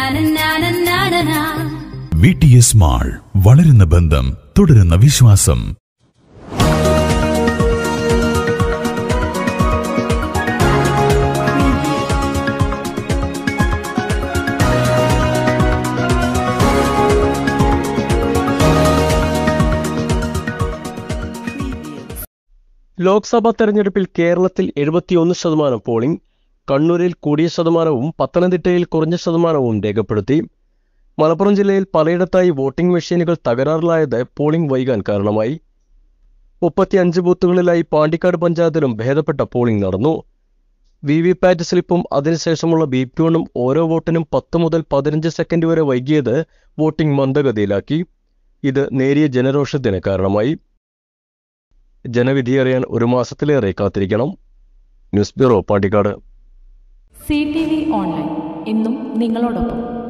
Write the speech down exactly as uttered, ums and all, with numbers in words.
V T S mall, വളരുന്ന ബന്ധം, തുടരുന്ന വിശ്വാസം. ലോക്സഭാ തെരഞ്ഞെടുപ്പിൽ കേരളത്തിൽ എഴുപത്തിയൊന്ന് ശതമാനം പോളിംഗ്, കണ്ണൂരിൽ കൂടിയ ശതമാനവും പത്തനംതിട്ടയിൽ കുറഞ്ഞ ശതമാനവും രേഖപ്പെടുത്തി. മലപ്പുറം ജില്ലയിൽ പലയിടത്തായി വോട്ടിംഗ് മെഷീനുകൾ തകരാറിലായത് പോളിംഗ് വൈകാൻ കാരണമായി. മുപ്പത്തിയഞ്ച് ബൂത്തുകളിലായി പാണ്ടിക്കാട് പഞ്ചായത്തിലും ഭേദപ്പെട്ട പോളിംഗ് നടന്നു. വി വി പാറ്റ് സ്ലിപ്പും അതിനുശേഷമുള്ള ബി പി വണ്ണും ഓരോ വോട്ടിനും പത്ത് മുതൽ പതിനഞ്ച് സെക്കൻഡ് വരെ വൈകിയത് വോട്ടിംഗ് മന്ദഗതിയിലാക്കി. ഇത് നേരിയ ജനരോഷത്തിന് കാരണമായി. ജനവിധി അറിയാൻ ഒരു മാസത്തിലേറെ കാത്തിരിക്കണം. News bureau, Pandikkad. C T V online, എന്നും നിങ്ങളോടൊപ്പം.